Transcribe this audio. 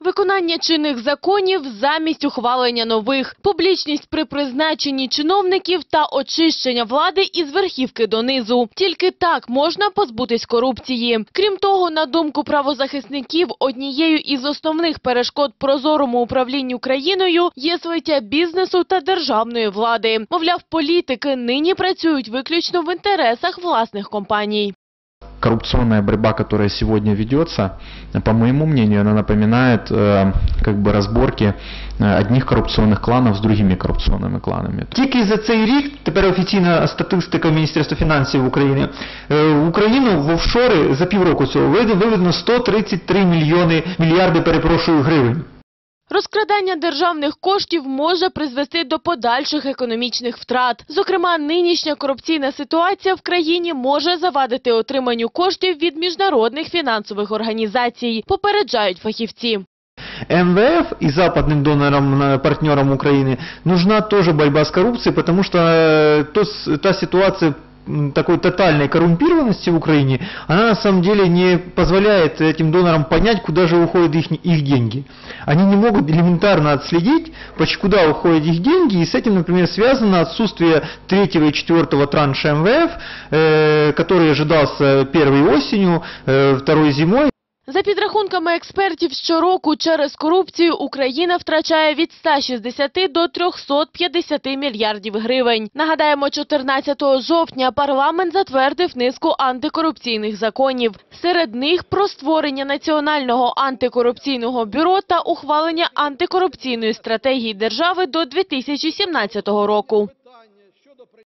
Виконання чинних законів замість ухвалення нових, публічність при призначенні чиновників та очищення влади із верхівки донизу. Тільки так можна позбутись корупції. Крім того, на думку правозахисників, однією із основних перешкод прозорому управлінню країною є злиття бізнесу та державної влади. Мовляв, політики нині працюють виключно в інтересах власних компаній. Коррупционная борьба, которая сегодня ведется, по моему мнению, она напоминает разборки одних коррупционных кланов с другими коррупционными кланами. Тільки за цей рік, тепер офіційна статистика Міністерства фінансів України, в Україну в офшори за півроку цього виведено 133 мільярди гривень. Розкрадання державних коштів може призвести до подальших економічних втрат. Зокрема, нинішня корупційна ситуація в країні може завадити отриманню коштів від міжнародних фінансових організацій, попереджають фахівці. МВФ и западным донорам, партнерам Украины нужна тоже борьба с коррупцией, потому что та ситуация такой тотальной коррумпированности в Украине, она на самом деле не позволяет этим донорам понять, куда же уходят их деньги. Они не могут элементарно отследить, куда уходят их деньги, и с этим, например, связано отсутствие 3-го и 4-го транша МВФ, который ожидался первой осенью, второй зимой. За підрахунками експертів, щороку через корупцію Україна втрачає від 160 до 350 мільярдів гривень. Нагадаємо, 14 жовтня парламент затвердив низку антикорупційних законів. Серед них про створення Національного антикорупційного бюро та ухвалення антикорупційної стратегії держави до 2017 року.